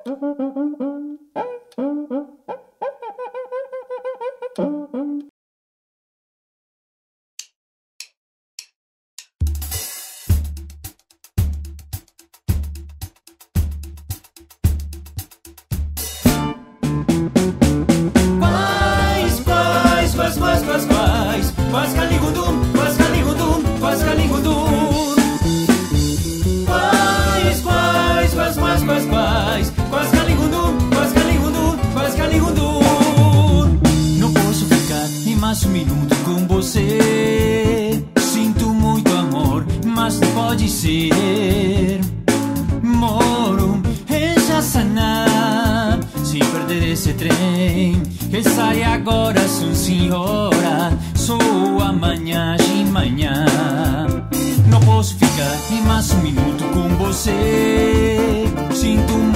Quais caligundum, quais caligundum, quais caligundum. Quais caligundum, quais caligundum, quais caligundum. Não posso ficar nem mais um minuto com você. Sinto muito amor, mas não pode ser. Moro em Jassaná, se perder esse trem que sai agora, sim senhora. Só amanhã de manhã. Não posso ficar nem mais um minuto com você. Sinto